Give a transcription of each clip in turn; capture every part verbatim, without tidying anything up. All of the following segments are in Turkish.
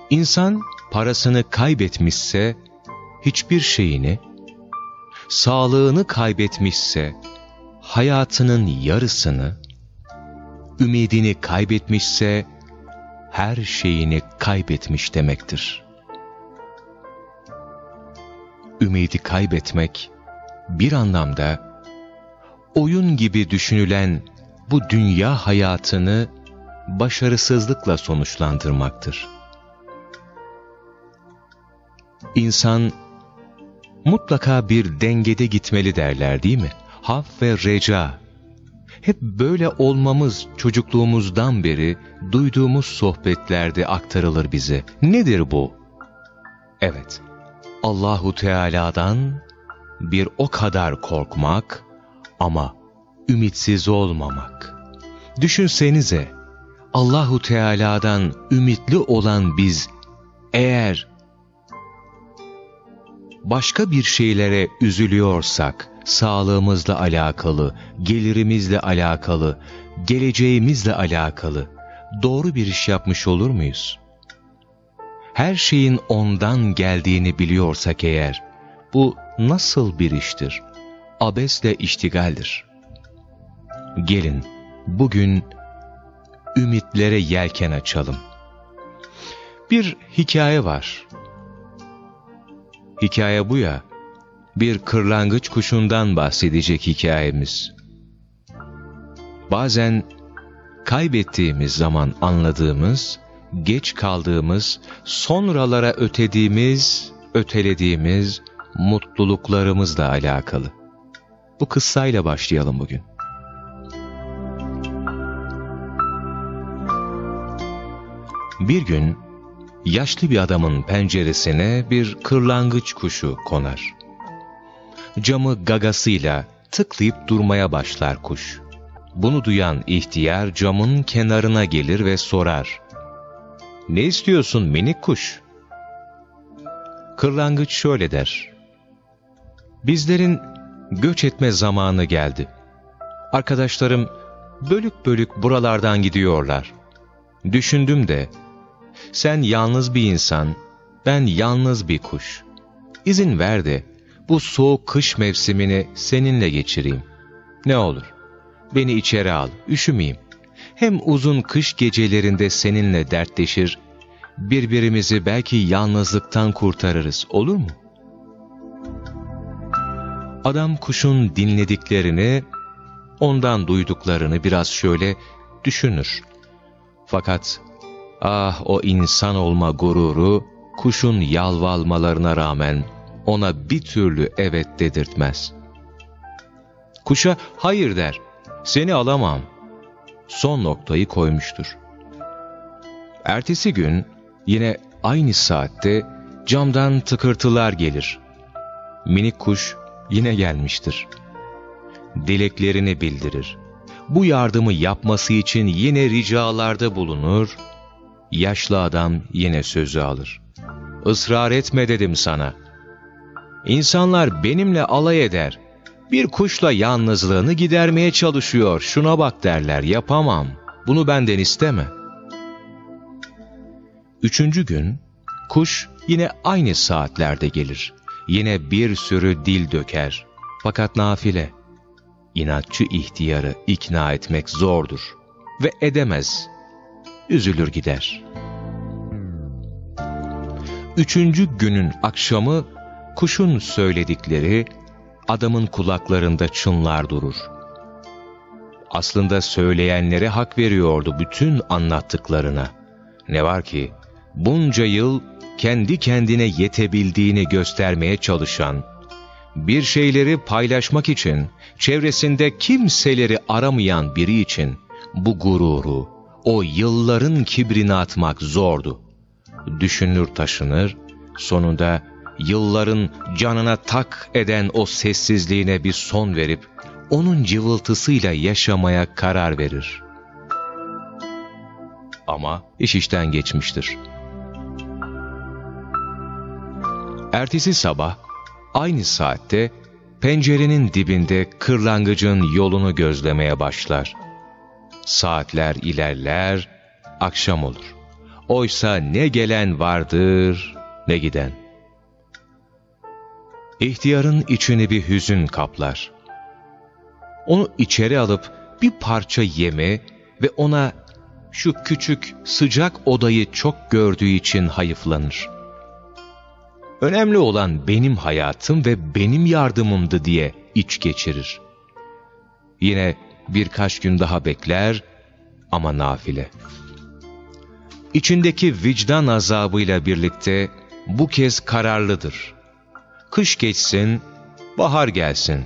İnsan parasını kaybetmişse hiçbir şeyini, sağlığını kaybetmişse hayatının yarısını, ümidini kaybetmişse her şeyini kaybetmiş demektir. Ümidi kaybetmek bir anlamda oyun gibi düşünülen bu dünya hayatını başarısızlıkla sonuçlandırmaktır. İnsan mutlaka bir dengede gitmeli derler, değil mi? Haf ve reca. Hep böyle olmamız çocukluğumuzdan beri duyduğumuz sohbetlerde aktarılır bize. Nedir bu? Evet, Allahu Teala'dan bir o kadar korkmak ama ümitsiz olmamak. Düşünsenize, Allahu Teala'dan ümitli olan biz eğer başka bir şeylere üzülüyorsak, sağlığımızla alakalı, gelirimizle alakalı, geleceğimizle alakalı doğru bir iş yapmış olur muyuz? Her şeyin ondan geldiğini biliyorsak eğer, bu nasıl bir iştir? Abesle iştigaldir. Gelin, bugün ümitlere yelken açalım. Bir hikaye var. Hikaye bu ya, bir kırlangıç kuşundan bahsedecek hikayemiz. Bazen kaybettiğimiz zaman anladığımız, geç kaldığımız, sonralara ötediğimiz, ötelediğimiz mutluluklarımızla alakalı. Bu kıssayla başlayalım bugün. Bir gün yaşlı bir adamın penceresine bir kırlangıç kuşu konar. Camı gagasıyla tıklayıp durmaya başlar kuş. Bunu duyan ihtiyar camın kenarına gelir ve sorar: "Ne istiyorsun minik kuş?" Kırlangıç şöyle der: "Bizlerin göç etme zamanı geldi. Arkadaşlarım bölük bölük buralardan gidiyorlar. Düşündüm de, sen yalnız bir insan, ben yalnız bir kuş. İzin ver de bu soğuk kış mevsimini seninle geçireyim. Ne olur, beni içeri al, üşümeyeyim. Hem uzun kış gecelerinde seninle dertleşir, birbirimizi belki yalnızlıktan kurtarırız, olur mu?" Adam kuşun dinlediklerini, ondan duyduklarını biraz şöyle düşünür. Fakat ah, o insan olma gururu kuşun yalvarmalarına rağmen ona bir türlü evet dedirtmez. Kuşa hayır der, seni alamam. Son noktayı koymuştur. Ertesi gün yine aynı saatte camdan tıkırtılar gelir. Minik kuş yine gelmiştir. Dileklerini bildirir. Bu yardımı yapması için yine ricalarda bulunur. Yaşlı adam yine sözü alır. "Israr etme dedim sana. İnsanlar benimle alay eder. Bir kuşla yalnızlığını gidermeye çalışıyor. Şuna bak derler, yapamam. Bunu benden isteme." Üçüncü gün kuş yine aynı saatlerde gelir. Yine bir sürü dil döker. Fakat nafile. İnatçı ihtiyarı ikna etmek zordur ve edemez. Üzülür gider. Üçüncü günün akşamı kuşun söyledikleri adamın kulaklarında çınlar durur. Aslında söyleyenlere hak veriyordu bütün anlattıklarına. Ne var ki bunca yıl kendi kendine yetebildiğini göstermeye çalışan, bir şeyleri paylaşmak için çevresinde kimseleri aramayan biri için bu gururu, o yılların kibrini atmak zordu. Düşünür taşınır, sonunda yılların canına tak eden o sessizliğine bir son verip onun cıvıltısıyla yaşamaya karar verir. Ama iş işten geçmiştir. Ertesi sabah aynı saatte pencerenin dibinde kırlangıcın yolunu gözlemeye başlar. Saatler ilerler, akşam olur. Oysa ne gelen vardır, ne giden. İhtiyarın içini bir hüzün kaplar. Onu içeri alıp bir parça yeme ve ona şu küçük sıcak odayı çok gördüğü için hayıflanır. Önemli olan benim hayatım ve benim yardımımdı diye iç geçirir. Yine birkaç gün daha bekler ama nafile. İçindeki vicdan azabıyla birlikte bu kez kararlıdır. Kış geçsin, bahar gelsin.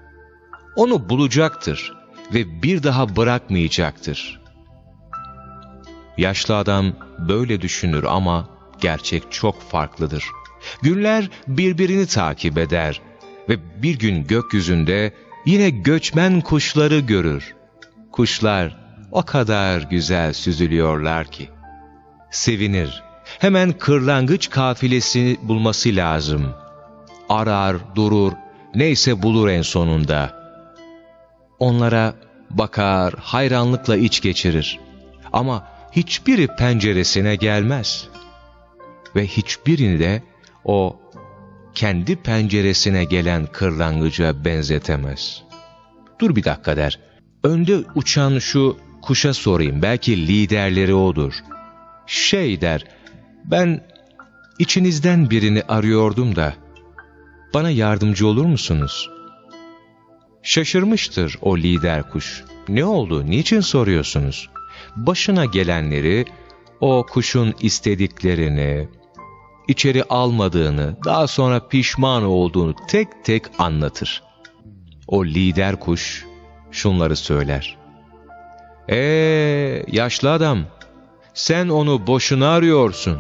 Onu bulacaktır ve bir daha bırakmayacaktır. Yaşlı adam böyle düşünür ama gerçek çok farklıdır. Günler birbirini takip eder ve bir gün gökyüzünde yine göçmen kuşları görür. Kuşlar o kadar güzel süzülüyorlar ki. Sevinir. Hemen kırlangıç kafilesi bulması lazım. Arar, durur, neyse bulur en sonunda. Onlara bakar, hayranlıkla iç geçirir. Ama hiçbiri penceresine gelmez. Ve hiçbirini de o kendi penceresine gelen kırlangıca benzetemez. Dur bir dakika der. Önde uçan şu kuşa sorayım, belki liderleri odur. Şey der, ben içinizden birini arıyordum da, bana yardımcı olur musunuz? Şaşırmıştır o lider kuş. Ne oldu, niçin soruyorsunuz? Başına gelenleri, o kuşun istediklerini, içeri almadığını, daha sonra pişman olduğunu tek tek anlatır. O lider kuş şunları söyler. Eee yaşlı adam, sen onu boşuna arıyorsun.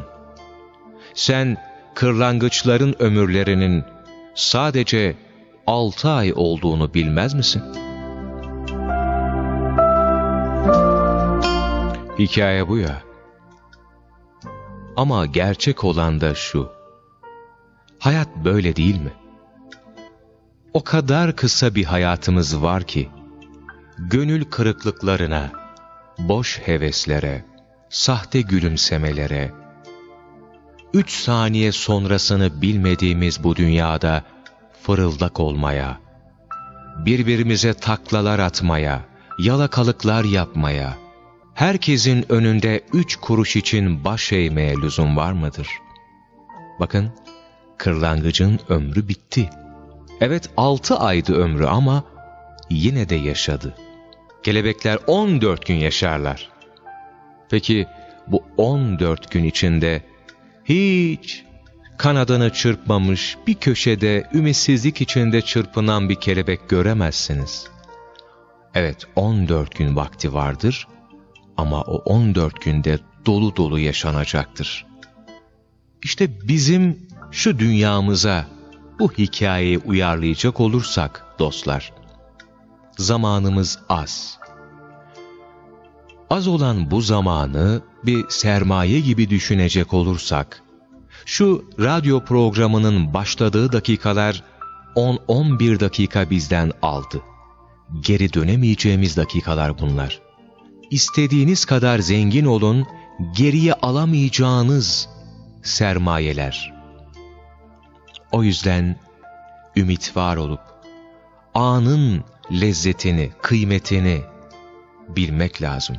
Sen kırlangıçların ömürlerinin sadece altı ay olduğunu bilmez misin? Hikaye bu ya. Ama gerçek olan da şu. Hayat böyle değil mi? O kadar kısa bir hayatımız var ki, gönül kırıklıklarına, boş heveslere, sahte gülümsemelere, üç saniye sonrasını bilmediğimiz bu dünyada fırıldak olmaya, birbirimize taklalar atmaya, yalakalıklar yapmaya, herkesin önünde üç kuruş için baş eğmeye lüzum var mıdır? Bakın, kırlangıcın ömrü bitti. Evet, altı aydı ömrü ama yine de yaşadı. Kelebekler on dört gün yaşarlar. Peki bu on dört gün içinde hiç kanadını çırpmamış, bir köşede ümitsizlik içinde çırpınan bir kelebek göremezsiniz. Evet, on dört gün vakti vardır ama o on dört günde dolu dolu yaşanacaktır. İşte bizim şu dünyamıza bu hikayeyi uyarlayacak olursak dostlar, zamanımız az. Az olan bu zamanı bir sermaye gibi düşünecek olursak, şu radyo programının başladığı dakikalar on on bir dakika bizden aldı. Geri dönemeyeceğimiz dakikalar bunlar. İstediğiniz kadar zengin olun, geriye alamayacağınız sermayeler. O yüzden ümit var olup, anın lezzetini, kıymetini bilmek lazım.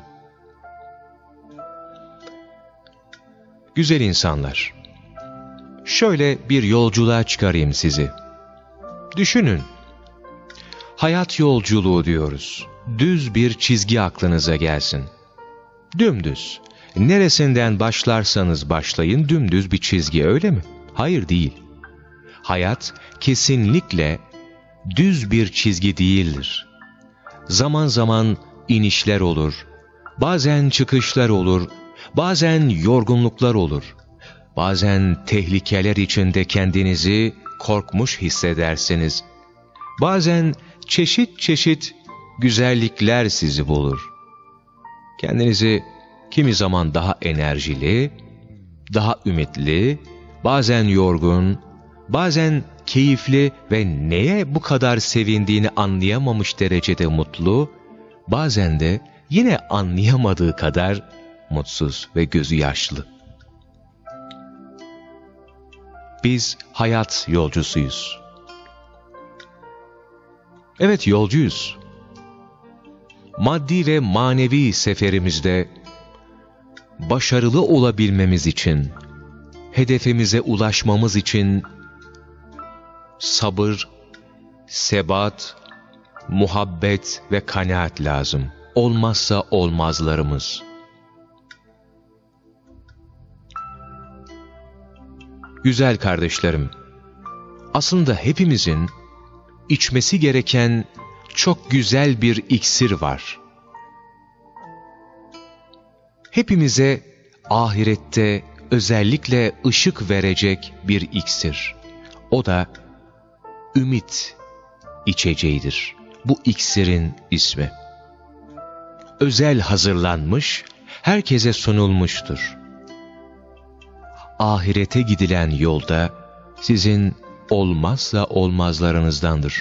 Güzel insanlar, şöyle bir yolculuğa çıkarayım sizi. Düşünün, hayat yolculuğu diyoruz. Düz bir çizgi aklınıza gelsin. Dümdüz. Neresinden başlarsanız başlayın dümdüz bir çizgi, öyle mi? Hayır, değil. Hayat kesinlikle düz bir çizgi değildir. Zaman zaman inişler olur, bazen çıkışlar olur, bazen yorgunluklar olur, bazen tehlikeler içinde kendinizi korkmuş hissedersiniz. Bazen çeşit çeşit güzellikler sizi bulur. Kendinizi kimi zaman daha enerjili, daha ümitli, bazen yorgun, bazen keyifli ve neye bu kadar sevindiğini anlayamamış derecede mutlu, bazen de yine anlayamadığı kadar mutsuz ve gözü yaşlı. Biz hayat yolcusuyuz. Evet, yolcuyuz. Maddi ve manevi seferimizde başarılı olabilmemiz için, hedefimize ulaşmamız için sabır, sebat, muhabbet ve kanaat lazım. Olmazsa olmazlarımız. Güzel kardeşlerim, aslında hepimizin içmesi gereken çok güzel bir iksir var. Hepimize ahirette özellikle ışık verecek bir iksir. O da ümit içeceğidir. Bu iksirin ismi. Özel hazırlanmış, herkese sunulmuştur. Ahirete gidilen yolda sizin olmazsa olmazlarınızdandır.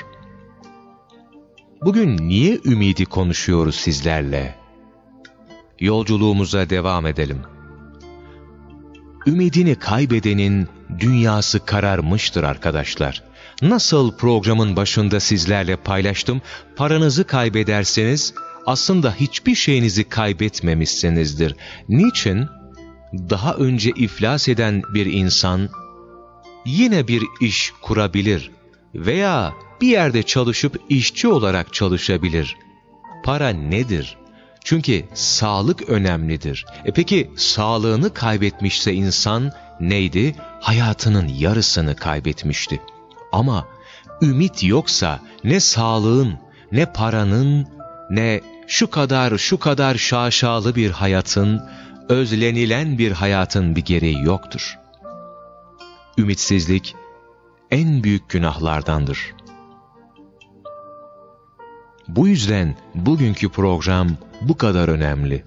Bugün niye ümidi konuşuyoruz sizlerle? Yolculuğumuza devam edelim. Ümidini kaybedenin dünyası kararmıştır arkadaşlar. Nasıl programın başında sizlerle paylaştım, paranızı kaybederseniz aslında hiçbir şeyinizi kaybetmemişsinizdir. Niçin? Daha önce iflas eden bir insan yine bir iş kurabilir veya bir yerde çalışıp işçi olarak çalışabilir. Para nedir? Çünkü sağlık önemlidir. E peki sağlığını kaybetmişse insan neydi? Hayatının yarısını kaybetmişti. Ama ümit yoksa ne sağlığın, ne paranın, ne şu kadar şu kadar şaşalı bir hayatın, özlenilen bir hayatın bir gereği yoktur. Ümitsizlik en büyük günahlardandır. Bu yüzden bugünkü program bu kadar önemli.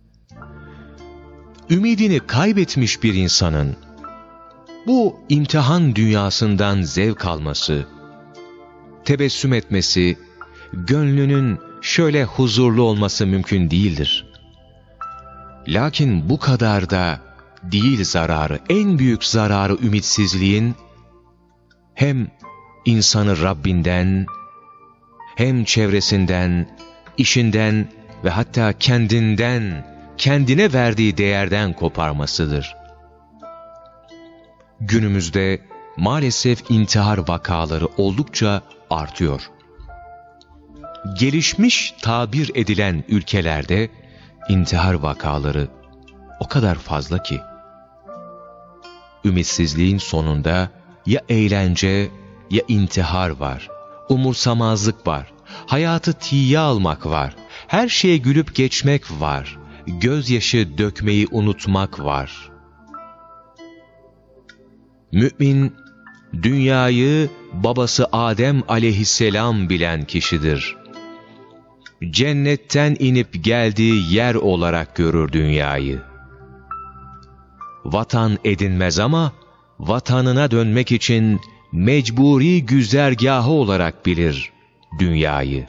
Ümidini kaybetmiş bir insanın bu imtihan dünyasından zevk alması, tebessüm etmesi, gönlünün şöyle huzurlu olması mümkün değildir. Lakin bu kadar da değil zararı, en büyük zararı ümitsizliğin hem insanı Rabbinden, hem çevresinden, işinden ve hatta kendinden, kendine verdiği değerden koparmasıdır. Günümüzde maalesef intihar vakaları oldukça artıyor. Gelişmiş tabir edilen ülkelerde intihar vakaları o kadar fazla ki, ümitsizliğin sonunda ya eğlence ya intihar var, umursamazlık var, hayatı tiye almak var, her şeye gülüp geçmek var, gözyaşı dökmeyi unutmak var. Mümin, dünyayı babası Adem aleyhisselam bilen kişidir. Cennetten inip geldiği yer olarak görür dünyayı. Vatan edinmez ama vatanına dönmek için mecburi güzergahı olarak bilir dünyayı.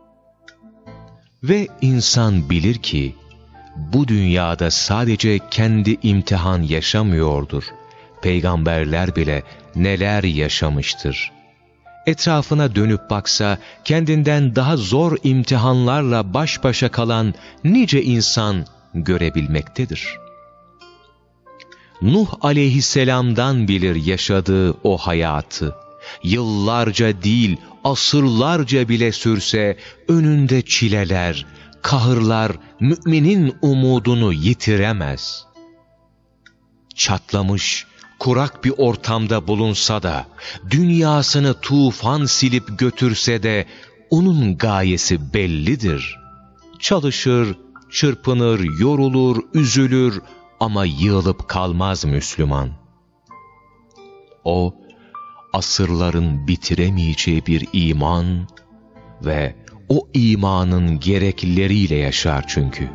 Ve insan bilir ki bu dünyada sadece kendi imtihan yaşamıyordur. Peygamberler bile neler yaşamıştır. Etrafına dönüp baksa kendinden daha zor imtihanlarla baş başa kalan nice insan görebilmektedir. Nuh aleyhisselamdan bilir yaşadığı o hayatı. Yıllarca değil, asırlarca bile sürse önünde çileler, kahırlar müminin umudunu yitiremez. Çatlamış, kurak bir ortamda bulunsa da, dünyasını tufan silip götürse de, onun gayesi bellidir. Çalışır, çırpınır, yorulur, üzülür ama yığılıp kalmaz Müslüman. O, asırların bitiremeyeceği bir iman ve o imanın gerekleriyle yaşar çünkü.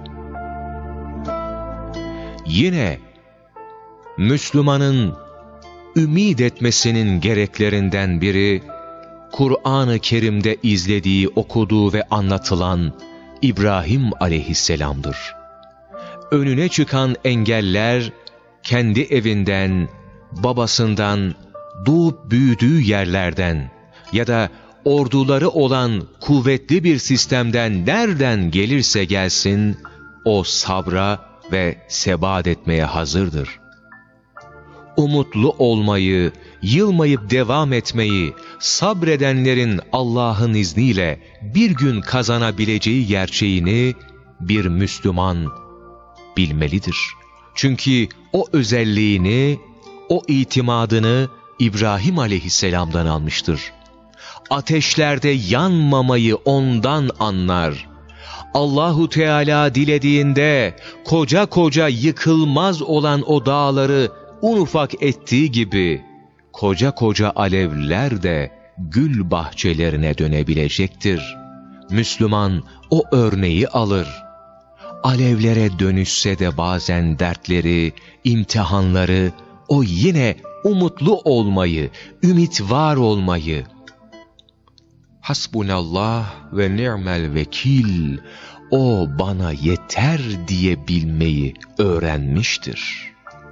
Yine, Müslümanın ümid etmesinin gereklerinden biri, Kur'an-ı Kerim'de izlediği, okuduğu ve anlatılan İbrahim aleyhisselam'dır. önüne çıkan engeller, kendi evinden, babasından, doğup büyüdüğü yerlerden ya da orduları olan kuvvetli bir sistemden nereden gelirse gelsin, o sabra ve sebat etmeye hazırdır. Umutlu olmayı, yılmayıp devam etmeyi, sabredenlerin Allah'ın izniyle bir gün kazanabileceği gerçeğini bir Müslüman bilmelidir. Çünkü o özelliğini, o itimadını İbrahim aleyhisselamdan almıştır. Ateşlerde yanmamayı ondan anlar. Allahu Teala dilediğinde koca koca yıkılmaz olan o dağları un ufak ettiği gibi koca koca alevler de gül bahçelerine dönebilecektir. Müslüman o örneği alır. Alevlere dönüşse de bazen dertleri, imtihanları, o yine umutlu olmayı, ümit var olmayı, hasbunallah ve ni'mel vekil, o bana yeter diyebilmeyi öğrenmiştir.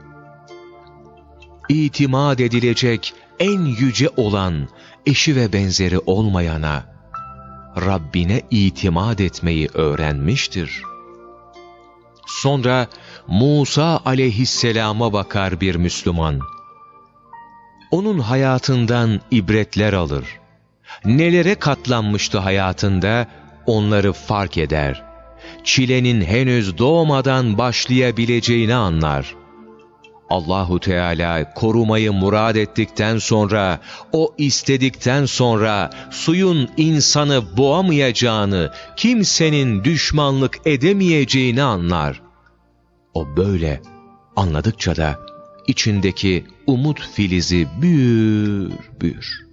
İtimat edilecek en yüce olan, eşi ve benzeri olmayana, Rabbine itimat etmeyi öğrenmiştir. Sonra Musa aleyhisselama bakar bir Müslüman. Onun hayatından ibretler alır. Nelere katlanmıştı hayatında, onları fark eder. Çilenin henüz doğmadan başlayabileceğini anlar. Allahu Teala korumayı murad ettikten sonra, o istedikten sonra suyun insanı boğamayacağını, kimsenin düşmanlık edemeyeceğini anlar. O böyle anladıkça da içindeki umut filizi büyür büyür.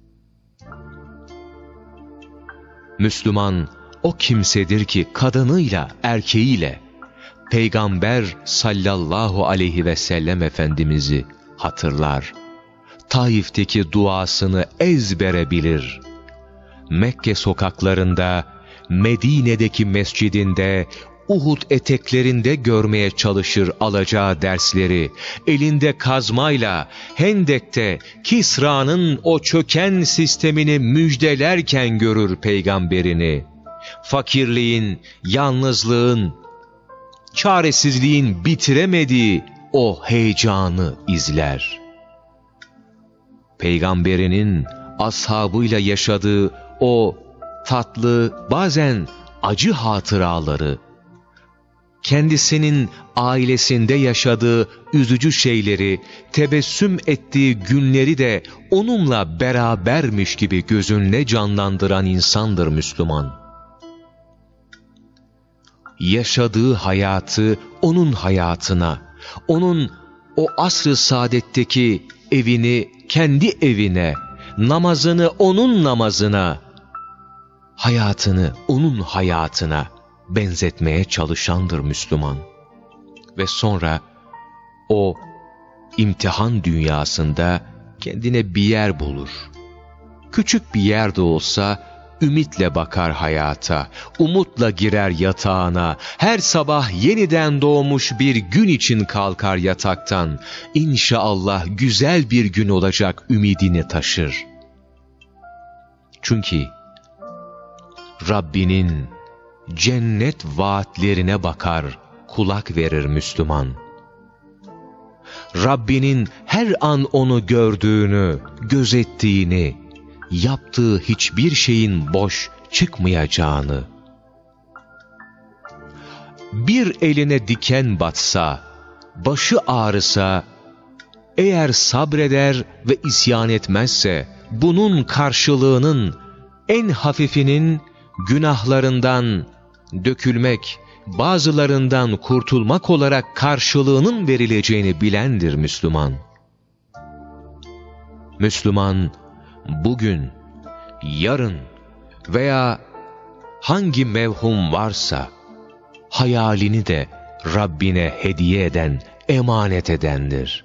Müslüman o kimsedir ki kadınıyla, erkeğiyle Peygamber sallallahu aleyhi ve sellem Efendimiz'i hatırlar. Taif'teki duasını ezbere bilir. Mekke sokaklarında, Medine'deki mescidinde, Uhud eteklerinde görmeye çalışır alacağı dersleri, elinde kazmayla Hendek'te Kisra'nın o çöken sistemini müjdelerken görür peygamberini. Fakirliğin, yalnızlığın, çaresizliğin bitiremediği o heyecanı izler. Peygamberinin ashabıyla yaşadığı o tatlı, bazen acı hatıraları, kendisinin ailesinde yaşadığı üzücü şeyleri, tebessüm ettiği günleri de onunla berabermiş gibi gözünde canlandıran insandır Müslüman. Yaşadığı hayatı onun hayatına, onun o asr-ı saadetteki evini kendi evine, namazını onun namazına, hayatını onun hayatına benzetmeye çalışandır Müslüman. Ve sonra o imtihan dünyasında kendine bir yer bulur. Küçük bir yer de olsa ümitle bakar hayata, umutla girer yatağına, her sabah yeniden doğmuş bir gün için kalkar yataktan. İnşallah güzel bir gün olacak ümidini taşır. Çünkü Rabbinin cennet vaatlerine bakar, kulak verir Müslüman. Rabbinin her an onu gördüğünü, gözettiğini, yaptığı hiçbir şeyin boş çıkmayacağını, bir eline diken batsa, başı ağrısa, eğer sabreder ve isyan etmezse, bunun karşılığının en hafifinin günahlarından dökülmek, bazılarından kurtulmak olarak karşılığının verileceğini bilendir Müslüman. Müslüman, bugün, yarın veya hangi mevhum varsa, hayalini de Rabbine hediye eden, emanet edendir.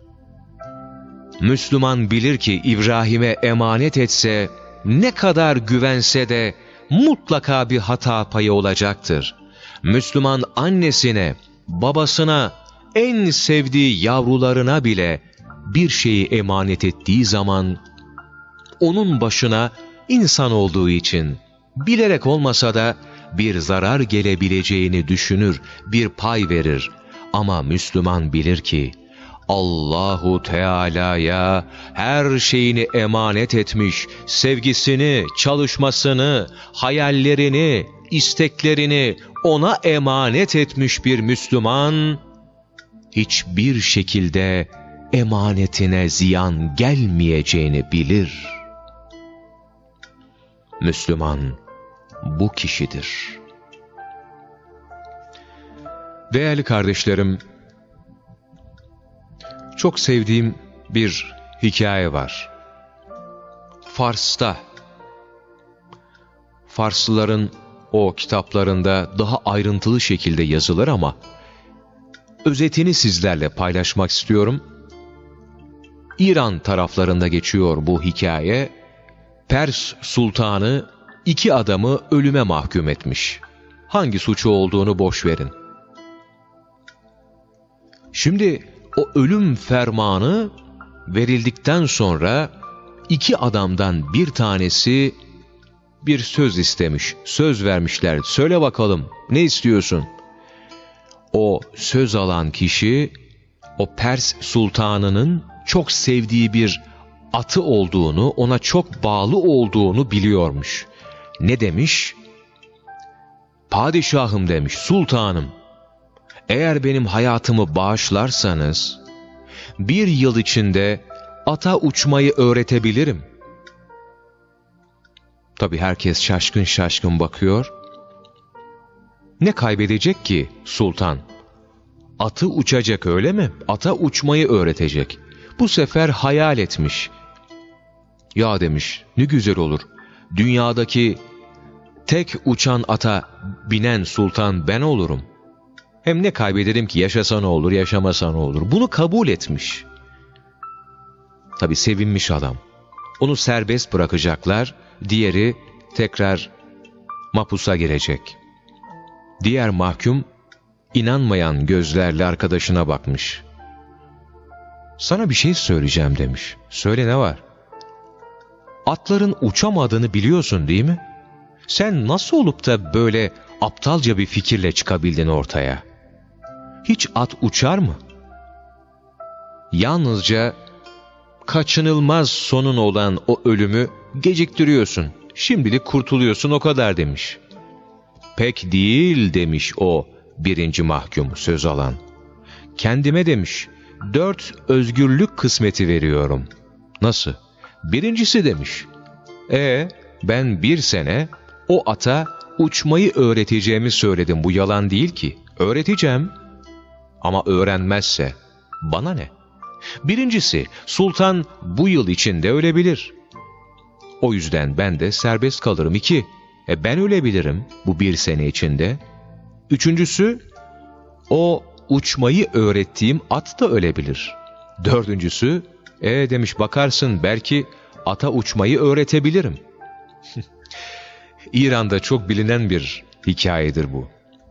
Müslüman bilir ki İbrahim'e emanet etse, ne kadar güvense de mutlaka bir hata payı olacaktır. Müslüman annesine babasına, en sevdiği yavrularına bile bir şeyi emanet ettiği zaman, onun başına insan olduğu için bilerek olmasa da bir zarar gelebileceğini düşünür, bir pay verir. Ama Müslüman bilir ki Allahu Teala'ya her şeyini emanet etmiş, sevgisini, çalışmasını, hayallerini, isteklerini ona emanet etmiş bir Müslüman, hiçbir şekilde emanetine ziyan gelmeyeceğini bilir. Müslüman bu kişidir. Değerli kardeşlerim, çok sevdiğim bir hikaye var. Fars'ta, Farslıların o kitaplarında daha ayrıntılı şekilde yazılır ama özetini sizlerle paylaşmak istiyorum. İran taraflarında geçiyor bu hikaye. Pers sultanı iki adamı ölüme mahkum etmiş. Hangi suçu olduğunu boş verin. Şimdi o ölüm fermanı verildikten sonra iki adamdan bir tanesi bir söz istemiş. Söz vermişler. Söyle bakalım ne istiyorsun? O söz alan kişi o Pers sultanının çok sevdiği bir atı olduğunu, ona çok bağlı olduğunu biliyormuş. Ne demiş? Padişahım demiş, sultanım, eğer benim hayatımı bağışlarsanız bir yıl içinde ata uçmayı öğretebilirim. Tabii herkes şaşkın şaşkın bakıyor. Ne kaybedecek ki sultan? Atı uçacak öyle mi? Ata uçmayı öğretecek. Bu sefer hayal etmiş. Ya demiş, ne güzel olur. Dünyadaki tek uçan ata binen sultan ben olurum. Hem ne kaybederim ki, yaşasa ne olur, yaşamasa ne olur. Bunu kabul etmiş. Tabii sevinmiş adam. Onu serbest bırakacaklar, diğeri tekrar mahpusa girecek. Diğer mahkum inanmayan gözlerle arkadaşına bakmış. Sana bir şey söyleyeceğim demiş. Söyle, ne var? Atların uçamadığını biliyorsun değil mi? Sen nasıl olup da böyle aptalca bir fikirle çıkabildin ortaya? Hiç at uçar mı? Yalnızca kaçınılmaz sonun olan o ölümü geciktiriyorsun. Şimdilik kurtuluyorsun, o kadar demiş. Pek değil demiş o birinci mahkum söz alan. Kendime demiş, dört özgürlük kısmeti veriyorum. Nasıl? Birincisi demiş, e ben bir sene o ata uçmayı öğreteceğimi söyledim. Bu yalan değil ki. Öğreteceğim. Ama öğrenmezse bana ne? Birincisi, sultan bu yıl içinde ölebilir. O yüzden ben de serbest kalırım. İki, e ben ölebilirim bu bir sene içinde. Üçüncüsü, o uçmayı öğrettiğim at da ölebilir. Dördüncüsü, e demiş, bakarsın belki ata uçmayı öğretebilirim. İran'da çok bilinen bir hikayedir bu.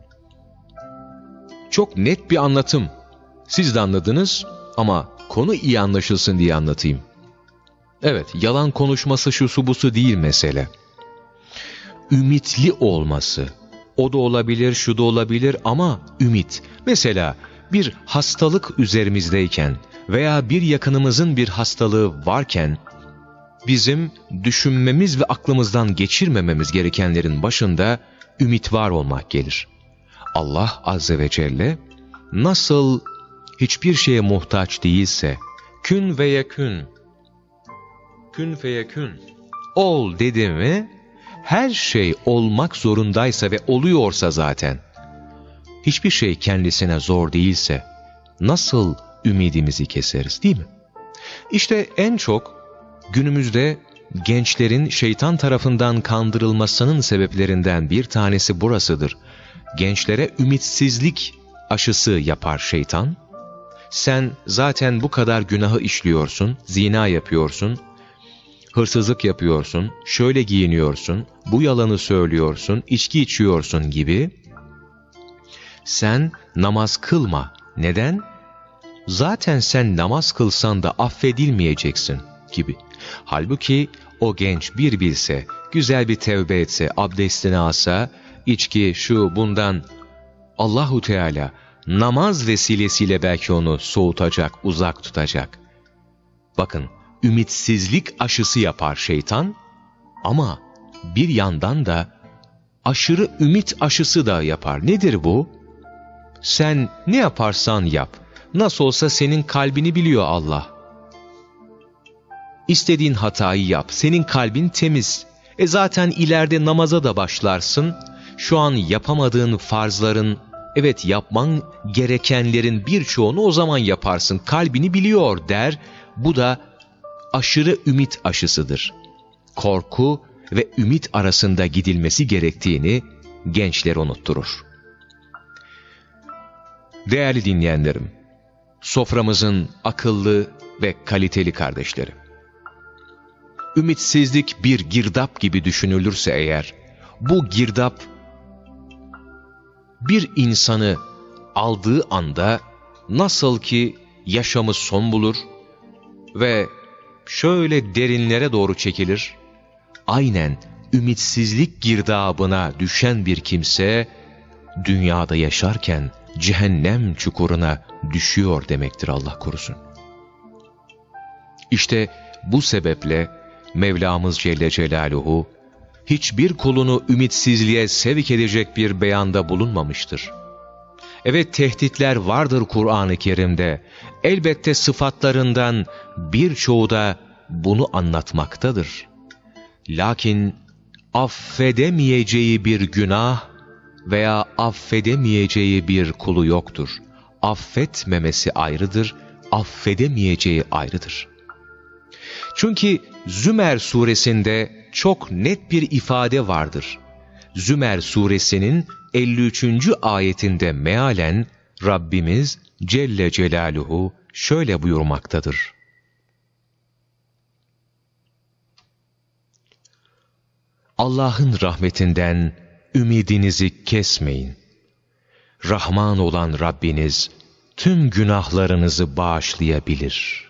Çok net bir anlatım. Siz de anladınız ama konu iyi anlaşılsın diye anlatayım. Evet, yalan konuşması şusu busu değil mesele. Ümitli olması. O da olabilir, şu da olabilir ama ümit. Mesela bir hastalık üzerimizdeyken veya bir yakınımızın bir hastalığı varken bizim düşünmemiz ve aklımızdan geçirmememiz gerekenlerin başında ümit var olmak gelir. Allah Azze ve Celle nasıl hiçbir şeye muhtaç değilse, kün ve yekün, kün ve yekün, ol dedi mi, her şey olmak zorundaysa ve oluyorsa zaten, hiçbir şey kendisine zor değilse, nasıl ümidimizi keseriz değil mi? İşte en çok günümüzde gençlerin şeytan tarafından kandırılmasının sebeplerinden bir tanesi burasıdır. Gençlere ümitsizlik aşısı yapar şeytan. Sen zaten bu kadar günahı işliyorsun, zina yapıyorsun, hırsızlık yapıyorsun, şöyle giyiniyorsun, bu yalanı söylüyorsun, içki içiyorsun gibi Sen namaz kılma. Neden? Zaten sen namaz kılsan da affedilmeyeceksin gibi. Halbuki o genç bir bilse, güzel bir tevbe etse, abdestini alsa, içki şu bundan, Allahu Teala namaz vesilesiyle belki onu soğutacak, uzak tutacak. Bakın, ümitsizlik aşısı yapar şeytan ama bir yandan da aşırı ümit aşısı da yapar. Nedir bu? Sen ne yaparsan yap, nasıl olsa senin kalbini biliyor Allah. İstediğin hatayı yap, senin kalbin temiz. E zaten ileride namaza da başlarsın. Şu an yapamadığın farzların, evet yapman gerekenlerin birçoğunu o zaman yaparsın. Kalbini biliyor der. Bu da aşırı ümit aşısıdır. Korku ve ümit arasında gidilmesi gerektiğini gençler unutturur. Değerli dinleyenlerim, soframızın akıllı ve kaliteli kardeşleri, ümitsizlik bir girdap gibi düşünülürse eğer, bu girdap bir insanı aldığı anda nasıl ki yaşamı son bulur ve şöyle derinlere doğru çekilir, aynen ümitsizlik girdabına düşen bir kimse, dünyada yaşarken cehennem çukuruna düşüyor demektir, Allah korusun. İşte bu sebeple Mevlamız Celle Celaluhu hiçbir kulunu ümitsizliğe sevk edecek bir beyanda bulunmamıştır. Evet, tehditler vardır Kur'an-ı Kerim'de. Elbette sıfatlarından birçoğu da bunu anlatmaktadır. Lakin affedemeyeceği bir günah veya affedemeyeceği bir kulu yoktur. Affetmemesi ayrıdır, affedemeyeceği ayrıdır. Çünkü Zümer suresinde çok net bir ifade vardır. Zümer suresinin elli üçüncü ayetinde mealen Rabbimiz Celle Celaluhu şöyle buyurmaktadır. Allah'ın rahmetinden ümidinizi kesmeyin. Rahman olan Rabbiniz tüm günahlarınızı bağışlayabilir.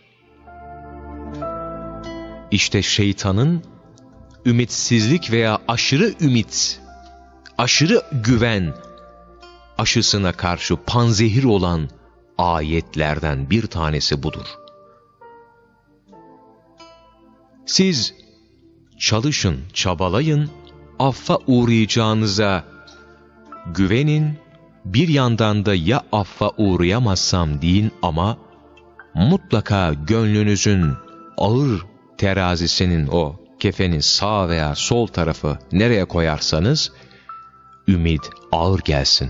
İşte şeytanın ümitsizlik veya aşırı ümit, aşırı güven aşısına karşı panzehir olan ayetlerden bir tanesi budur. Siz çalışın, çabalayın, affa uğrayacağınıza güvenin, bir yandan da ya affa uğrayamazsam deyin ama mutlaka gönlünüzün ağır terazisinin o kefenin sağ veya sol tarafı nereye koyarsanız ümit ağır gelsin.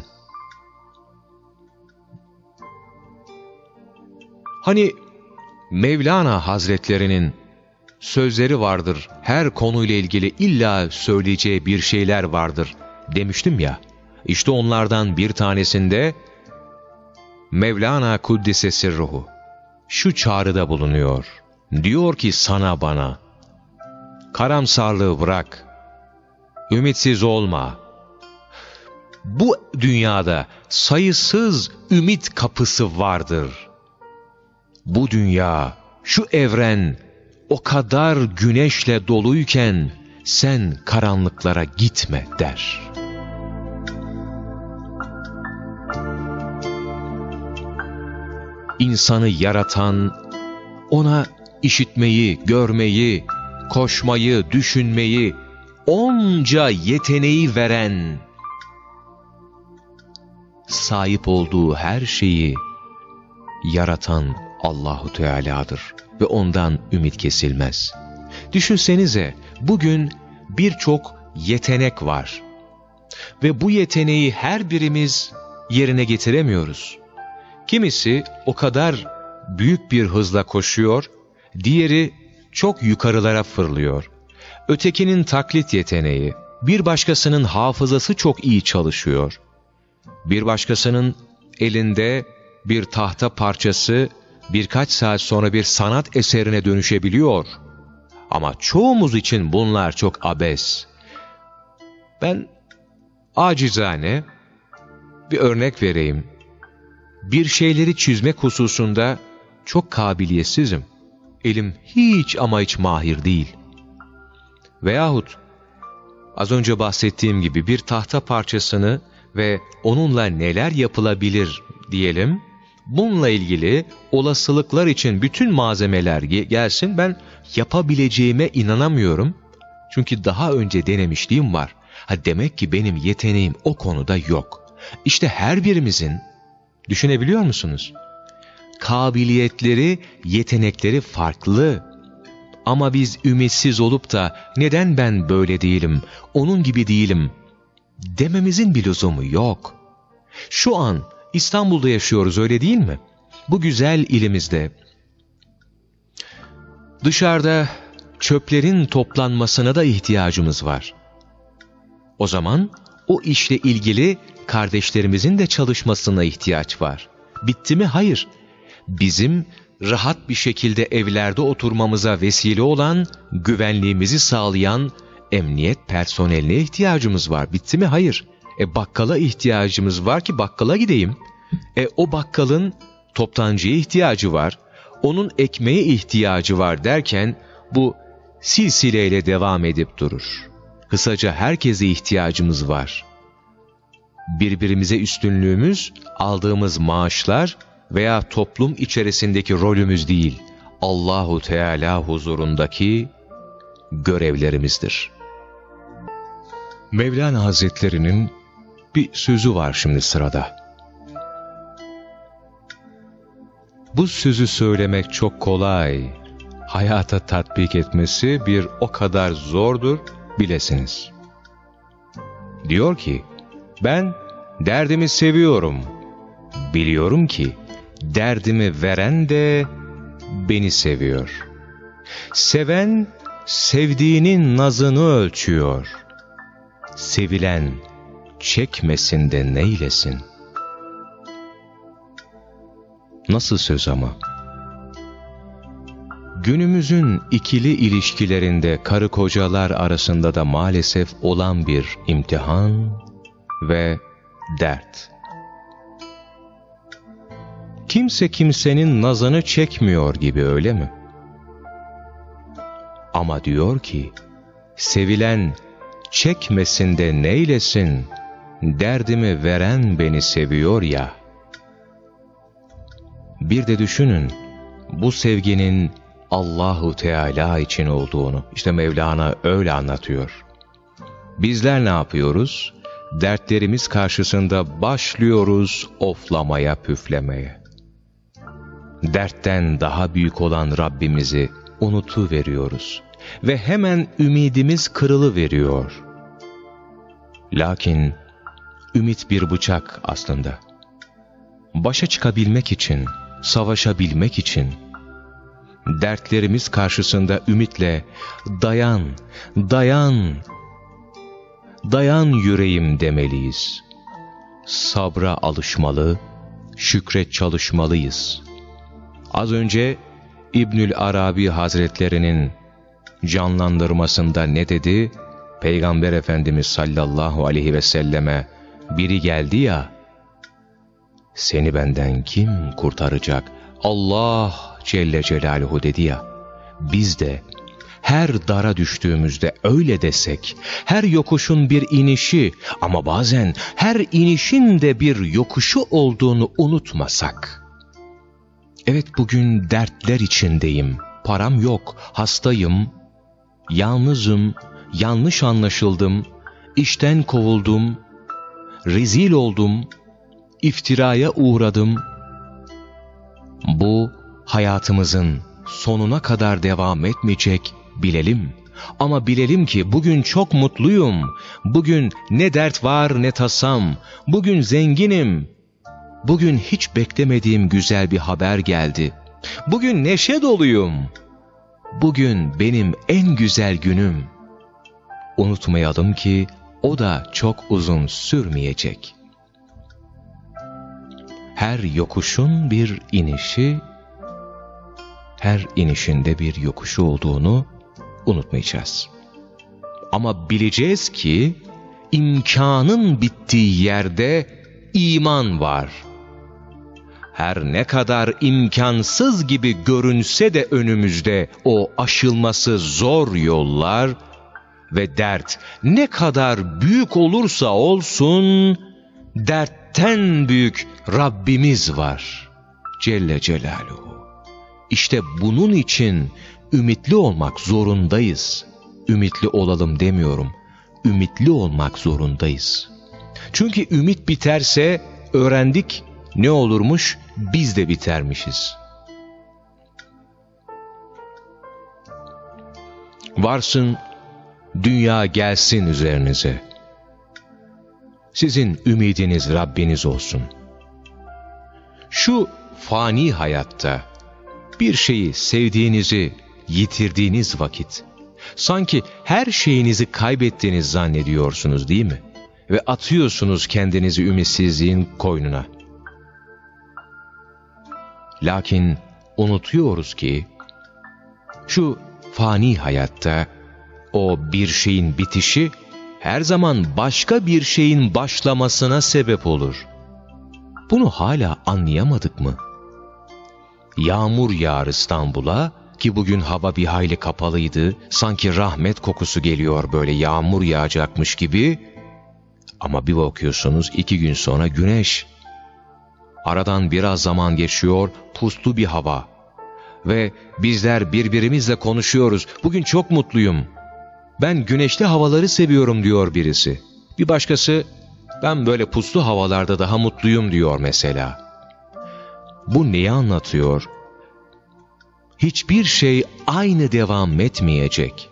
Hani Mevlana Hazretlerinin sözleri vardır, her konuyla ilgili illa söyleyeceği bir şeyler vardır demiştim ya. İşte onlardan bir tanesinde Mevlana Kuddise Sirruhu şu çağrıda bulunuyor. Diyor ki sana bana, karamsarlığı bırak, ümitsiz olma. Bu dünyada sayısız ümit kapısı vardır. Bu dünya, şu evren o kadar güneşle doluyken sen karanlıklara gitme der. İnsanı yaratan, ona işitmeyi, görmeyi, koşmayı, düşünmeyi, onca yeteneği veren, sahip olduğu her şeyi yaratan Allahu Teala'dır ve ondan ümit kesilmez. Düşünsenize, bugün birçok yetenek var ve bu yeteneği her birimiz yerine getiremiyoruz. Kimisi o kadar büyük bir hızla koşuyor, diğeri çok yukarılara fırlıyor. Ötekinin taklit yeteneği, bir başkasının hafızası çok iyi çalışıyor. Bir başkasının elinde bir tahta parçası birkaç saat sonra bir sanat eserine dönüşebiliyor. Ama çoğumuz için bunlar çok abes. Ben acizane Bir örnek vereyim. Bir şeyleri çizmek hususunda çok kabiliyetsizim. Elim hiç ama hiç mahir değil. Veyahut az önce bahsettiğim gibi bir tahta parçasını ve onunla neler yapılabilir diyelim. Bununla ilgili olasılıklar için bütün malzemeler gelsin, ben yapabileceğime inanamıyorum. Çünkü daha önce denemişliğim var. Ha, demek ki benim yeteneğim o konuda yok. İşte her birimizin, düşünebiliyor musunuz? Kabiliyetleri, yetenekleri farklı. Ama biz ümitsiz olup da neden ben böyle değilim, onun gibi değilim dememizin bir lüzumu yok. Şu an İstanbul'da yaşıyoruz, öyle değil mi? Bu güzel ilimizde dışarıda çöplerin toplanmasına da ihtiyacımız var. O zaman o işle ilgili kardeşlerimizin de çalışmasına ihtiyaç var. Bitti mi? Hayır. Bizim rahat bir şekilde evlerde oturmamıza vesile olan, güvenliğimizi sağlayan emniyet personeline ihtiyacımız var. Bitti mi? Hayır. E bakkala ihtiyacımız var ki bakkala gideyim. E o bakkalın toptancıya ihtiyacı var. Onun ekmeğe ihtiyacı var derken bu silsileyle devam edip durur. Kısaca herkese ihtiyacımız var. Birbirimize üstünlüğümüz, aldığımız maaşlar veya toplum içerisindeki rolümüz değil, Allahu Teala huzurundaki görevlerimizdir. Mevlana Hazretleri'nin bir sözü var şimdi sırada. Bu sözü söylemek çok kolay, hayata tatbik etmesi bir o kadar zordur, bilesiniz. Diyor ki, ben derdimi seviyorum. Biliyorum ki derdimi veren de beni seviyor. Seven sevdiğinin nazını ölçüyor. Sevilen çekmesin de neylesin. Nasıl söz ama? Günümüzün ikili ilişkilerinde karı kocalar arasında da maalesef olan bir imtihan ve dert. Kimse kimsenin nazını çekmiyor gibi, öyle mi? Ama diyor ki, sevilen çekmesin de neylesin, derdimi veren beni seviyor ya. Bir de düşünün, bu sevginin Allahu Teala için olduğunu. İşte Mevlana öyle anlatıyor. Bizler ne yapıyoruz? Dertlerimiz karşısında başlıyoruz oflamaya, püflemeye. Dertten daha büyük olan Rabbimizi unutuveriyoruz ve hemen ümidimiz kırılıveriyor. Lakin ümit bir bıçak aslında. Başa çıkabilmek için, savaşabilmek için, dertlerimiz karşısında ümitle dayan, dayan, dayan yüreğim demeliyiz. Sabra alışmalı, şükre çalışmalıyız. Az önce İbnül Arabi Hazretlerinin canlandırmasında ne dedi? Peygamber Efendimiz sallallahu aleyhi ve selleme biri geldi ya, seni benden kim kurtaracak? Allah Celle Celaluhu dedi ya. Biz de her dara düştüğümüzde öyle desek, her yokuşun bir inişi ama bazen her inişin de bir yokuşu olduğunu unutmasak. Evet, bugün dertler içindeyim, param yok, hastayım, yalnızım, yanlış anlaşıldım, işten kovuldum, rezil oldum, iftiraya uğradım. Bu hayatımızın sonuna kadar devam etmeyecek, bilelim. Ama bilelim ki bugün çok mutluyum. Bugün ne dert var ne tasam. Bugün zenginim. Bugün hiç beklemediğim güzel bir haber geldi. Bugün neşe doluyum. Bugün benim en güzel günüm. Unutmayalım ki o da çok uzun sürmeyecek. Her yokuşun bir inişi, her inişinde bir yokuşu olduğunu unutmayacağız. Ama bileceğiz ki imkanın bittiği yerde iman var. Her ne kadar imkansız gibi görünse de önümüzde o aşılması zor yollar ve dert ne kadar büyük olursa olsun, dertten büyük Rabbimiz var Celle Celaluhu. İşte bunun için ümitli olmak zorundayız. Ümitli olalım demiyorum, ümitli olmak zorundayız. Çünkü ümit biterse öğrendik ne olurmuş? Biz de bitermişiz. Varsın dünya gelsin üzerinize. Sizin ümidiniz Rabbiniz olsun. Şu fani hayatta bir şeyi sevdiğinizi yitirdiğiniz vakit sanki her şeyinizi kaybettiğinizi zannediyorsunuz değil mi? Ve atıyorsunuz kendinizi ümitsizliğin koynuna. Lakin unutuyoruz ki şu fani hayatta o bir şeyin bitişi her zaman başka bir şeyin başlamasına sebep olur. Bunu hala anlayamadık mı? Yağmur yağar İstanbul'a ki bugün hava bir hayli kapalıydı. Sanki rahmet kokusu geliyor böyle yağmur yağacakmış gibi. Ama bir bakıyorsunuz iki gün sonra güneş. Aradan biraz zaman geçiyor, puslu bir hava. Ve bizler birbirimizle konuşuyoruz. Bugün çok mutluyum. Ben güneşli havaları seviyorum diyor birisi. Bir başkası ben böyle puslu havalarda daha mutluyum diyor mesela. Bu neyi anlatıyor? Hiçbir şey aynı devam etmeyecek.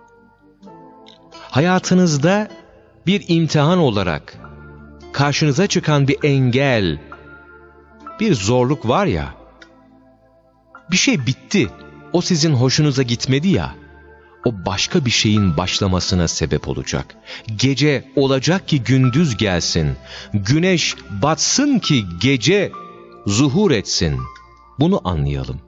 Hayatınızda bir imtihan olarak karşınıza çıkan bir engel, bir zorluk var ya, bir şey bitti, o sizin hoşunuza gitmedi ya, o başka bir şeyin başlamasına sebep olacak. Gece olacak ki gündüz gelsin, güneş batsın ki gece zuhur etsin. Bunu anlayalım.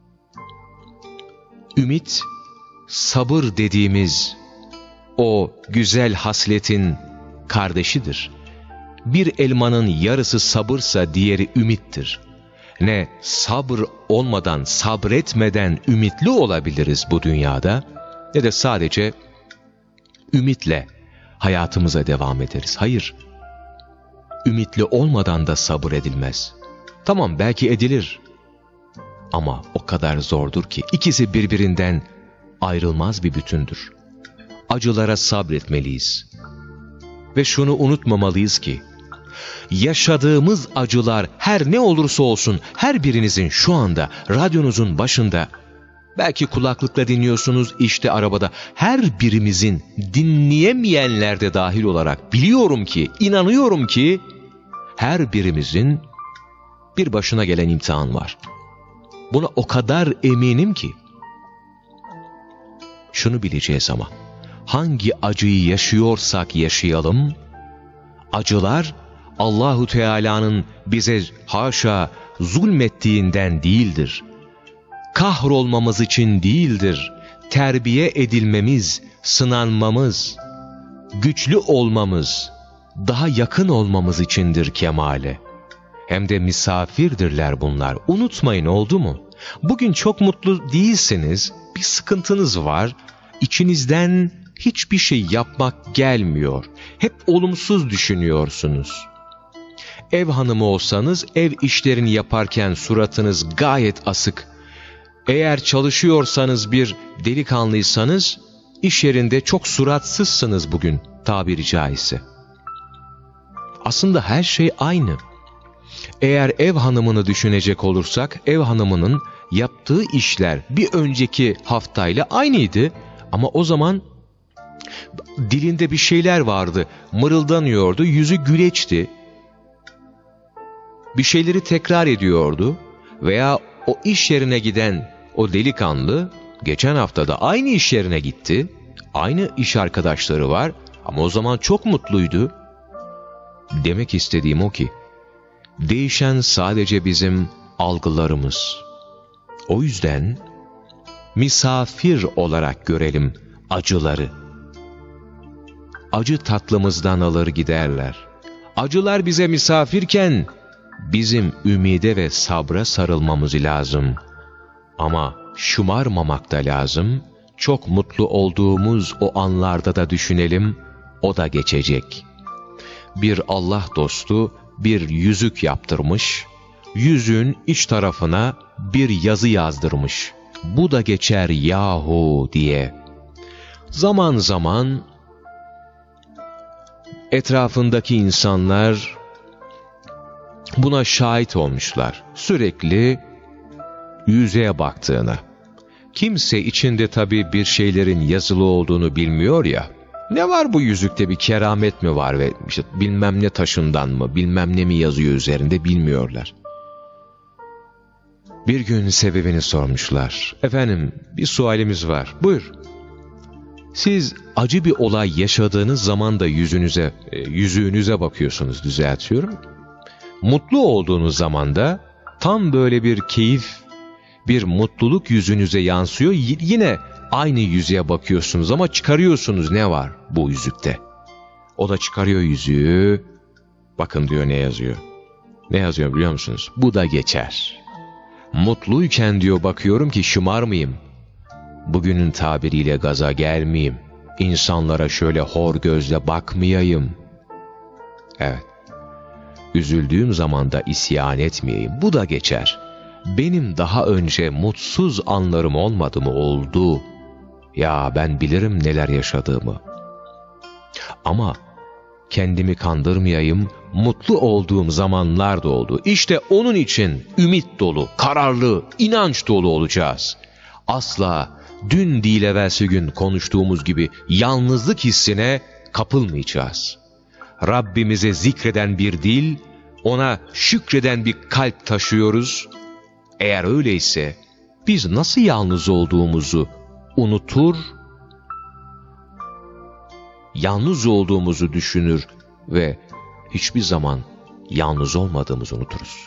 Ümit, sabır dediğimiz o güzel hasletin kardeşidir. Bir elmanın yarısı sabırsa diğeri ümittir. Ne sabır olmadan, sabretmeden ümitli olabiliriz bu dünyada, ne de sadece ümitle hayatımıza devam ederiz. Hayır, ümitli olmadan da sabır edilmez. Tamam, belki edilir ama o kadar zordur ki ikisi birbirinden ayrılmaz bir bütündür. Acılara sabretmeliyiz. Ve şunu unutmamalıyız ki, yaşadığımız acılar her ne olursa olsun, her birinizin şu anda radyonuzun başında, belki kulaklıkla dinliyorsunuz, işte arabada, her birimizin, dinleyemeyenler de dahil olarak biliyorum ki, inanıyorum ki, her birimizin bir başına gelen imtihan var. Buna o kadar eminim ki, şunu bileceğiz ama, hangi acıyı yaşıyorsak yaşayalım, acılar Allahu Teala'nın bize haşa zulmettiğinden değildir. Kahrolmamız için değildir. Terbiye edilmemiz, sınanmamız, güçlü olmamız, daha yakın olmamız içindir kemale. Hem de misafirdirler bunlar. Unutmayın, oldu mu? Bugün çok mutlu değilsiniz, bir sıkıntınız var, içinizden hiçbir şey yapmak gelmiyor. Hep olumsuz düşünüyorsunuz. Ev hanımı olsanız ev işlerini yaparken suratınız gayet asık. Eğer çalışıyorsanız, bir delikanlıysanız iş yerinde çok suratsızsınız bugün tabiri caizse. Aslında her şey aynı. Eğer ev hanımını düşünecek olursak, ev hanımının yaptığı işler bir önceki haftayla aynıydı ama o zaman dilinde bir şeyler vardı, mırıldanıyordu, yüzü güleçti, bir şeyleri tekrar ediyordu veya o iş yerine giden o delikanlı geçen haftada aynı iş yerine gitti, aynı iş arkadaşları var ama o zaman çok mutluydu. Demek istediğim o ki, değişen sadece bizim algılarımız. O yüzden misafir olarak görelim acıları. Acı tatlımızdan alır giderler. Acılar bize misafirken bizim ümide ve sabra sarılmamız lazım. Ama şımarmamak da lazım. Çok mutlu olduğumuz o anlarda da düşünelim, o da geçecek. Bir Allah dostu bir yüzük yaptırmış, yüzüğün iç tarafına bir yazı yazdırmış. Bu da geçer yahu diye. Zaman zaman etrafındaki insanlar buna şahit olmuşlar. Sürekli yüzeye baktığına. Kimse içinde tabii bir şeylerin yazılı olduğunu bilmiyor ya. Ne var bu yüzükte, bir keramet mi var ve işte bilmem ne taşından mı, bilmem ne mi yazıyor üzerinde bilmiyorlar. Bir gün sebebini sormuşlar. Efendim, bir sualimiz var. Buyur. Siz acı bir olay yaşadığınız zaman da yüzünüze, yüzüğünüze bakıyorsunuz, düzeltiyorum. Mutlu olduğunuz zaman da tam böyle bir keyif, bir mutluluk yüzünüze yansıyor. Y- yine aynı yüzüğe bakıyorsunuz ama çıkarıyorsunuz, ne var bu yüzükte. O da çıkarıyor yüzüğü. Bakın diyor, ne yazıyor. Ne yazıyor biliyor musunuz? Bu da geçer. Mutluyken diyor bakıyorum ki şımarmayayım. Bugünün tabiriyle gaza gelmeyeyim. İnsanlara şöyle hor gözle bakmayayım. Evet. Üzüldüğüm zaman da isyan etmeyeyim. Bu da geçer. Benim daha önce mutsuz anlarım olmadı mı? Oldu. Ya ben bilirim neler yaşadığımı. Ama kendimi kandırmayayım, mutlu olduğum zamanlar da oldu. İşte onun için ümit dolu, kararlı, inanç dolu olacağız. Asla dün değil evvelsi gün konuştuğumuz gibi yalnızlık hissine kapılmayacağız. Rabbimize zikreden bir dil, ona şükreden bir kalp taşıyoruz. Eğer öyleyse biz nasıl yalnız olduğumuzu unutur, yalnız olduğumuzu düşünür ve hiçbir zaman yalnız olmadığımızı unuturuz.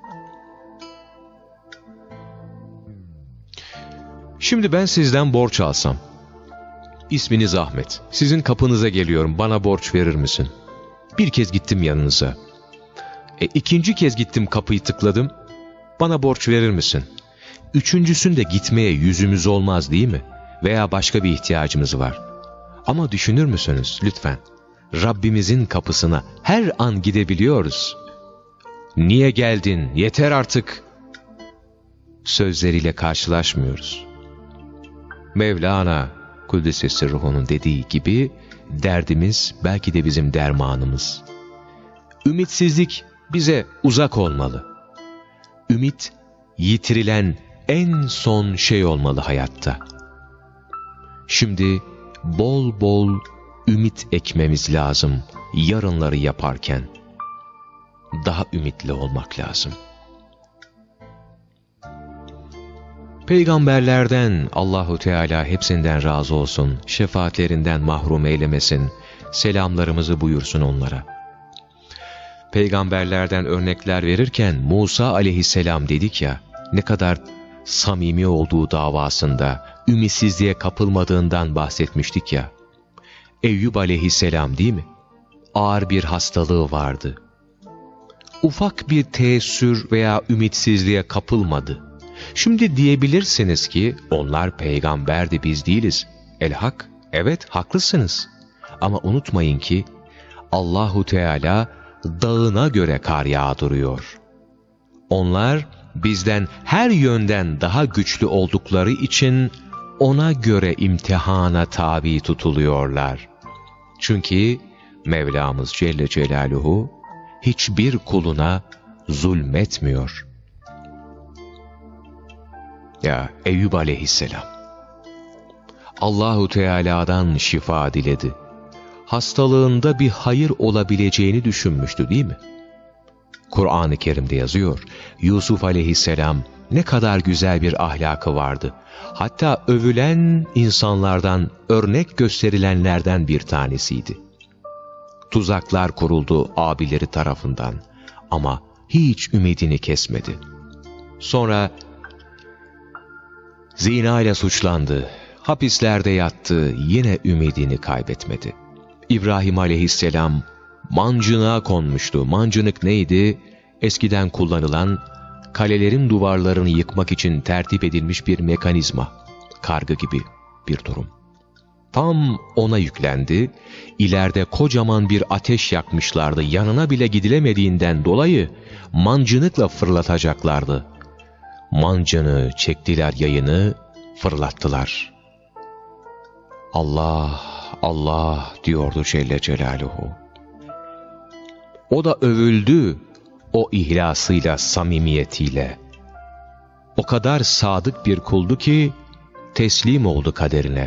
Şimdi ben sizden borç alsam, isminiz Ahmet, sizin kapınıza geliyorum, bana borç verir misin? Bir kez gittim yanınıza. E, ikinci kez gittim, kapıyı tıkladım, bana borç verir misin? Üçüncüsünde gitmeye yüzümüz olmaz değil mi? Veya başka bir ihtiyacımız var. Ama düşünür müsünüz lütfen? Rabbimizin kapısına her an gidebiliyoruz. Niye geldin? Yeter artık sözleriyle karşılaşmıyoruz. Mevlana Kuddise Sirruhu'nun dediği gibi derdimiz belki de bizim dermanımız. Ümitsizlik bize uzak olmalı. Ümit yitirilen en son şey olmalı hayatta. Şimdi bol bol ümit ekmemiz lazım yarınları yaparken. Daha ümitli olmak lazım. Peygamberlerden Allahu Teala hepsinden razı olsun, şefaatlerinden mahrum eylemesin, selamlarımızı buyursun onlara. Peygamberlerden örnekler verirken Musa aleyhisselam dedik ya, ne kadar samimi olduğu davasında, ümitsizliğe kapılmadığından bahsetmiştik ya. Eyyub aleyhisselam değil mi? Ağır bir hastalığı vardı. Ufak bir teessür veya ümitsizliğe kapılmadı. Şimdi diyebilirsiniz ki onlar peygamberdi, biz değiliz. El-Hak, evet haklısınız. Ama unutmayın ki Allahu Teala dağına göre kar yağdırıyor. Onlar bizden her yönden daha güçlü oldukları için ona göre imtihana tabi tutuluyorlar. Çünkü Mevlamız Celle Celaluhu hiçbir kuluna zulmetmiyor. Ya Eyyub aleyhisselam Allahu Teala'dan şifa diledi. Hastalığında bir hayır olabileceğini düşünmüştü değil mi? Kur'an-ı Kerim'de yazıyor. Yusuf aleyhisselam ne kadar güzel bir ahlakı vardı. Hatta övülen insanlardan, örnek gösterilenlerden bir tanesiydi. Tuzaklar kuruldu abileri tarafından ama hiç ümidini kesmedi. Sonra zina ile suçlandı, hapislerde yattı, yine ümidini kaybetmedi. İbrahim aleyhisselam mancınığa konmuştu. Mancınık neydi? Eskiden kullanılan, kalelerin duvarlarını yıkmak için tertip edilmiş bir mekanizma. Kargı gibi bir durum. Tam ona yüklendi. İleride kocaman bir ateş yakmışlardı. Yanına bile gidilemediğinden dolayı mancınıkla fırlatacaklardı. Mancını çektiler, yayını fırlattılar. Allah, Allah diyordu Celle Celaluhu. O da övüldü o ihlasıyla, samimiyetiyle. O kadar sadık bir kuldu ki teslim oldu kaderine.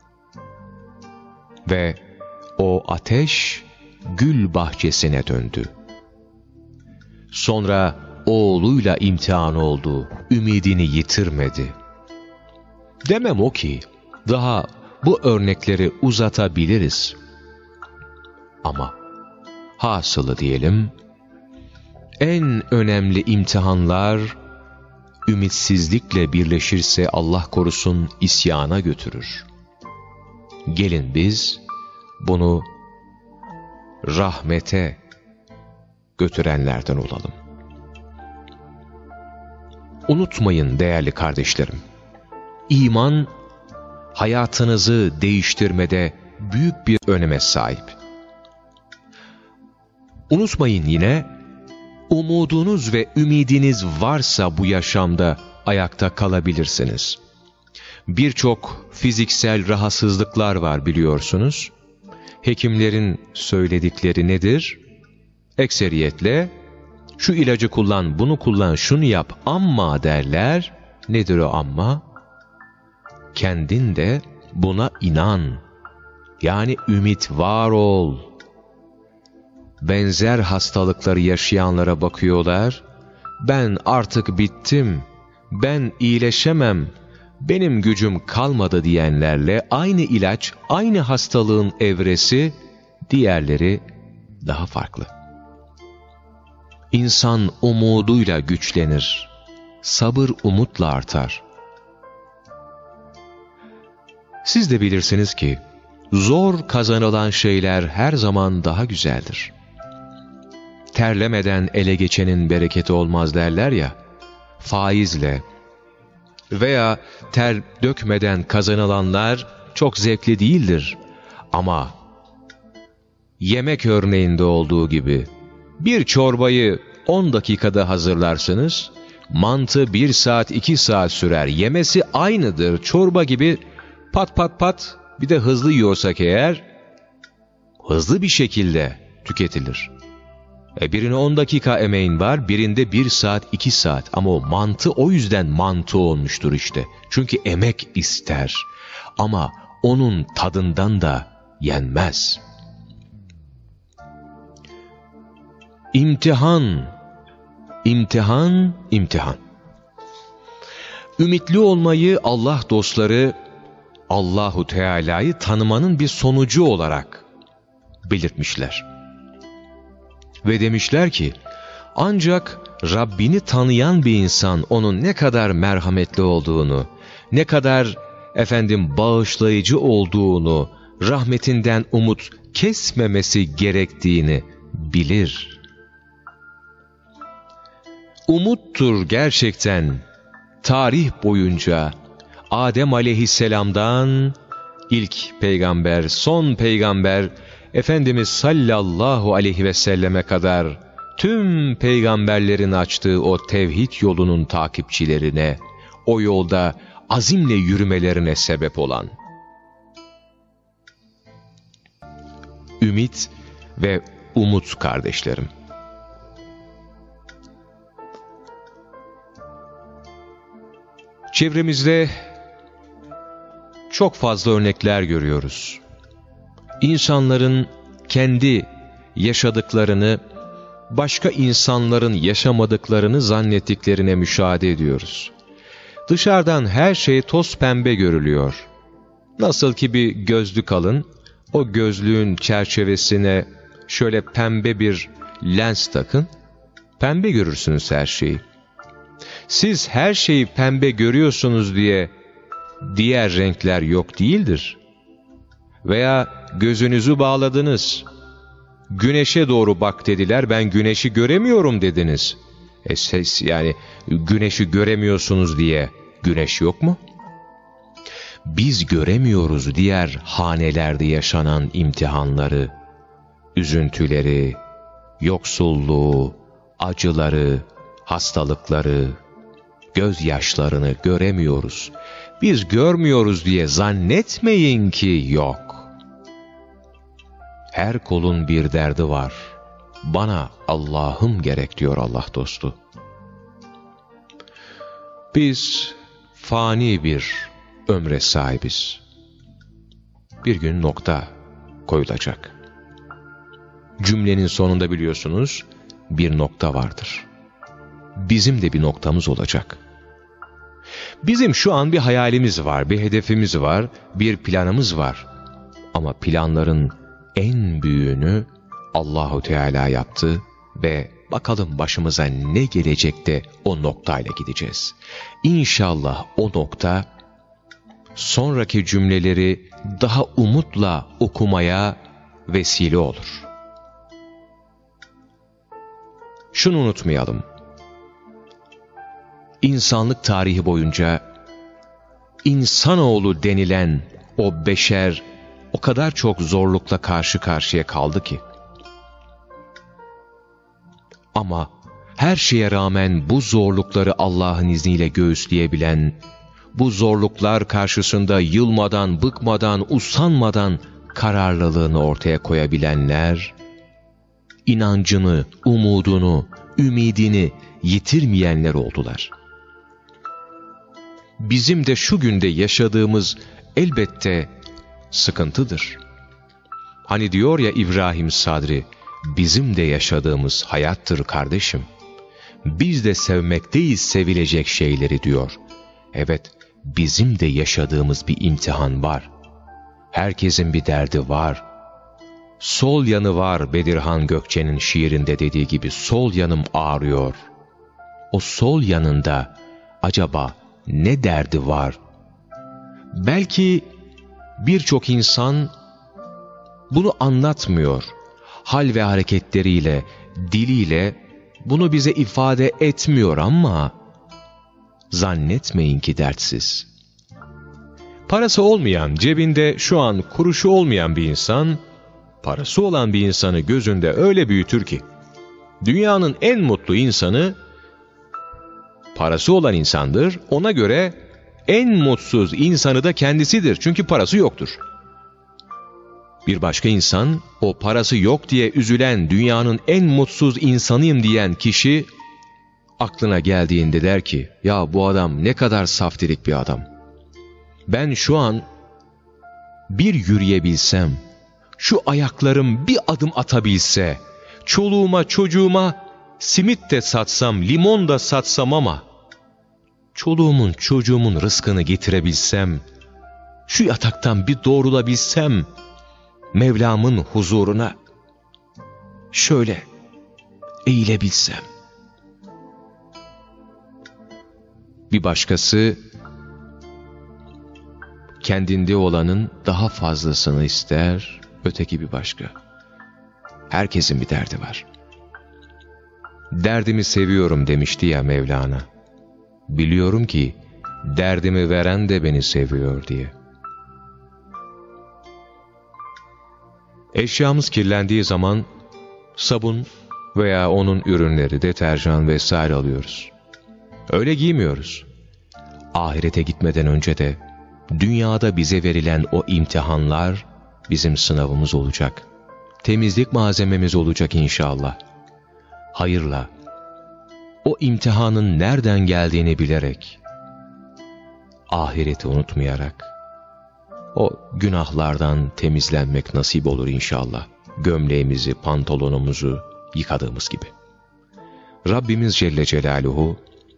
Ve o ateş gül bahçesine döndü. Sonra oğluyla imtihan oldu, ümidini yitirmedi. Demem o ki, daha bu örnekleri uzatabiliriz. Ama hasılı diyelim, en önemli imtihanlar, ümitsizlikle birleşirse Allah korusun isyana götürür. Gelin biz bunu rahmete götürenlerden olalım. Unutmayın değerli kardeşlerim, İman hayatınızı değiştirmede büyük bir öneme sahip. Unutmayın yine, umudunuz ve ümidiniz varsa bu yaşamda ayakta kalabilirsiniz. Birçok fiziksel rahatsızlıklar var biliyorsunuz. Hekimlerin söyledikleri nedir? Ekseriyetle şu ilacı kullan, bunu kullan, şunu yap amma derler. Nedir o amma? Kendin de buna inan. Yani ümit var ol. Benzer hastalıkları yaşayanlara bakıyorlar. Ben artık bittim, ben iyileşemem, benim gücüm kalmadı diyenlerle aynı ilaç, aynı hastalığın evresi, diğerleri daha farklı. İnsan umuduyla güçlenir, sabır umutla artar. Siz de bilirsiniz ki, zor kazanılan şeyler her zaman daha güzeldir. Terlemeden ele geçenin bereketi olmaz derler ya, faizle veya ter dökmeden kazanılanlar çok zevkli değildir. Ama yemek örneğinde olduğu gibi, bir çorbayı on dakikada hazırlarsınız, mantı bir saat iki saat sürer, yemesi aynıdır, çorba gibi pat pat pat, bir de hızlı yiyorsak eğer, hızlı bir şekilde tüketilir. E birine on dakika emeğin var, birinde bir saat iki saat, ama o mantı o yüzden mantı olmuştur işte. Çünkü emek ister, ama onun tadından da yenmez. İmtihan, imtihan, imtihan. Ümitli olmayı Allah dostları, Allahu Teala'yı tanımanın bir sonucu olarak belirtmişler. Ve demişler ki, ancak Rabbini tanıyan bir insan onun ne kadar merhametli olduğunu, ne kadar efendim bağışlayıcı olduğunu, rahmetinden umut kesmemesi gerektiğini bilir. Umuttur gerçekten tarih boyunca Adem aleyhisselamdan ilk peygamber, son peygamber Efendimiz sallallahu aleyhi ve selleme kadar tüm peygamberlerin açtığı o tevhid yolunun takipçilerine, o yolda azimle yürümelerine sebep olan ümit ve umut kardeşlerim. Çevremizde çok fazla örnekler görüyoruz. İnsanların kendi yaşadıklarını, başka insanların yaşamadıklarını zannettiklerine müşahede ediyoruz. Dışarıdan her şey toz pembe görülüyor. Nasıl ki bir gözlük alın, o gözlüğün çerçevesine şöyle pembe bir lens takın, pembe görürsünüz her şeyi. Siz her şeyi pembe görüyorsunuz diye diğer renkler yok değildir. Veya gözünüzü bağladınız, Güneşe doğru bak dediler, ben güneşi göremiyorum dediniz. E siz yani güneşi göremiyorsunuz diye güneş yok mu? Biz göremiyoruz diğer hanelerde yaşanan imtihanları, üzüntüleri, yoksulluğu, acıları, hastalıkları, gözyaşlarını göremiyoruz. Biz görmüyoruz diye zannetmeyin ki yok. Her kulun bir derdi var. Bana Allah'ım gerek diyor Allah dostu. Biz fani bir ömre sahibiz. Bir gün nokta koyulacak. Cümlenin sonunda biliyorsunuz bir nokta vardır. Bizim de bir noktamız olacak. Bizim şu an bir hayalimiz var, bir hedefimiz var, bir planımız var. Ama planların en büyüğünü Allahu Teala yaptı ve bakalım başımıza ne gelecek de o noktayla gideceğiz. İnşallah o nokta sonraki cümleleri daha umutla okumaya vesile olur. Şunu unutmayalım. İnsanlık tarihi boyunca insanoğlu denilen o beşer o kadar çok zorlukla karşı karşıya kaldı ki. Ama her şeye rağmen bu zorlukları Allah'ın izniyle göğüsleyebilen, bu zorluklar karşısında yılmadan, bıkmadan, usanmadan kararlılığını ortaya koyabilenler, inancını, umudunu, ümidini yitirmeyenler oldular. Bizim de şu günde yaşadığımız elbette sıkıntıdır. Hani diyor ya İbrahim Sadri, bizim de yaşadığımız hayattır kardeşim. Biz de sevmekteyiz sevilecek şeyleri diyor. Evet, bizim de yaşadığımız bir imtihan var. Herkesin bir derdi var. Sol yanı var Bedirhan Gökçe'nin şiirinde dediği gibi, sol yanım ağrıyor. O sol yanında acaba ne derdi var? Belki birçok insan bunu anlatmıyor. Hal ve hareketleriyle, diliyle bunu bize ifade etmiyor ama zannetmeyin ki dertsiz. Parası olmayan, cebinde şu an kuruşu olmayan bir insan, parası olan bir insanı gözünde öyle büyütür ki, dünyanın en mutlu insanı parası olan insandır. Ona göre en mutsuz insanı da kendisidir. Çünkü parası yoktur. Bir başka insan, o parası yok diye üzülen, dünyanın en mutsuz insanıyım diyen kişi, aklına geldiğinde der ki, ya bu adam ne kadar saftirik bir adam. Ben şu an bir yürüyebilsem, şu ayaklarım bir adım atabilse, çoluğuma çocuğuma simit de satsam, limon da satsam ama, çoluğumun çocuğumun rızkını getirebilsem, şu yataktan bir doğrulabilsem, Mevlam'ın huzuruna şöyle eğilebilsem. Bir başkası, kendinde olanın daha fazlasını ister, öteki bir başka. Herkesin bir derdi var. Derdimi seviyorum demişti ya Mevlana. Biliyorum ki derdimi veren de beni seviyor diye. Eşyamız kirlendiği zaman sabun veya onun ürünleri, deterjan vesaire alıyoruz. Öyle giymiyoruz. Ahirete gitmeden önce de dünyada bize verilen o imtihanlar bizim sınavımız olacak. Temizlik malzememiz olacak inşallah. Hayırla, o imtihanın nereden geldiğini bilerek, ahireti unutmayarak, o günahlardan temizlenmek nasip olur inşallah. Gömleğimizi, pantolonumuzu yıkadığımız gibi. Rabbimiz Celle Celaluhu,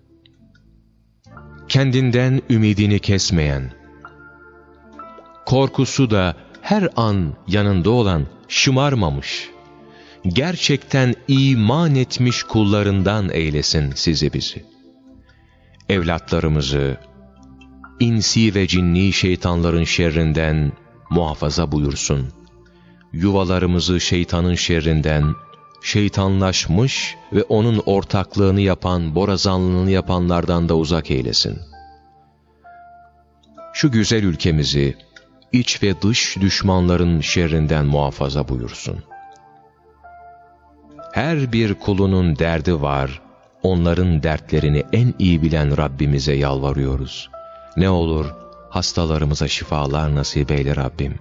kendinden ümidini kesmeyen, korkusu da her an yanında olan, şımarmamış, gerçekten iman etmiş kullarından eylesin sizi bizi. Evlatlarımızı, insi ve cinni şeytanların şerrinden muhafaza buyursun. yuvalarımızı şeytanın şerrinden, şeytanlaşmış ve onun ortaklığını yapan, borazanlığını yapanlardan da uzak eylesin. Şu güzel ülkemizi iç ve dış düşmanların şerrinden muhafaza buyursun. Her bir kulunun derdi var, onların dertlerini en iyi bilen Rabbimize yalvarıyoruz. Ne olur hastalarımıza şifalar nasip eyle Rabbim.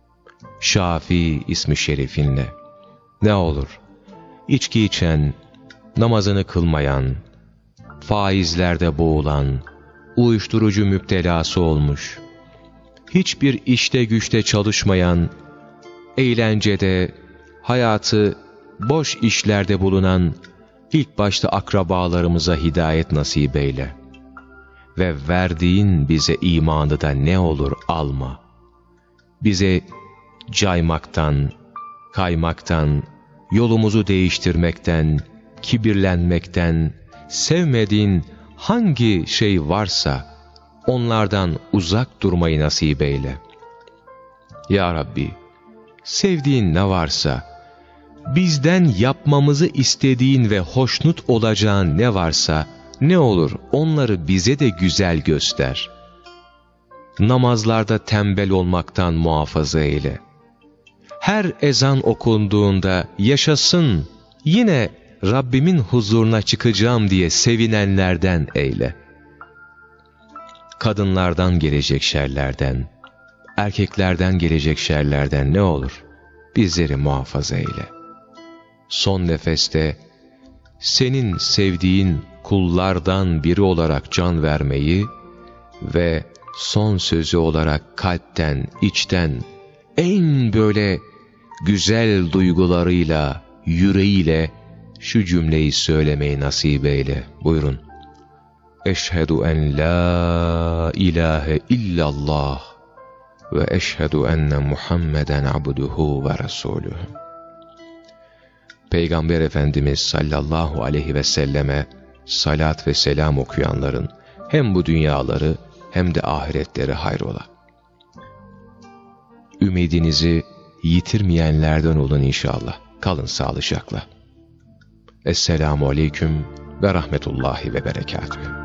Şafi ismi şerifinle. Ne olur içki içen, namazını kılmayan, faizlerde boğulan, uyuşturucu müptelası olmuş, hiçbir işte güçte çalışmayan, eğlencede, hayatı boş işlerde bulunan ilk başta akrabalarımıza hidayet nasip eyle. Ve verdiğin bize imanı da ne olur alma. Bize caymaktan, kaymaktan, yolumuzu değiştirmekten, kibirlenmekten, sevmediğin hangi şey varsa onlardan uzak durmayı nasip eyle. Ya Rabbi, sevdiğin ne varsa, bizden yapmamızı istediğin ve hoşnut olacağın ne varsa, ne olur onları bize de güzel göster. Namazlarda tembel olmaktan muhafaza eyle. Her ezan okunduğunda yaşasın, yine Rabbimin huzuruna çıkacağım diye sevinenlerden eyle. Kadınlardan gelecek şerlerden, erkeklerden gelecek şerlerden ne olur bizleri muhafaza eyle. Son nefeste senin sevdiğin kullardan biri olarak can vermeyi ve son sözü olarak kalpten, içten, en böyle güzel duygularıyla, yüreğiyle şu cümleyi söylemeyi nasip eyle. Buyurun. Eşhedü en la ilahe illallah ve eşhedü enne Muhammeden abduhu ve resuluhu. Peygamber Efendimiz sallallahu aleyhi ve selleme salat ve selam okuyanların hem bu dünyaları hem de ahiretleri hayrola. Ümidinizi yitirmeyenlerden olun inşallah. Kalın sağlıcakla. Esselamu aleyküm ve rahmetullahi ve berekatühü.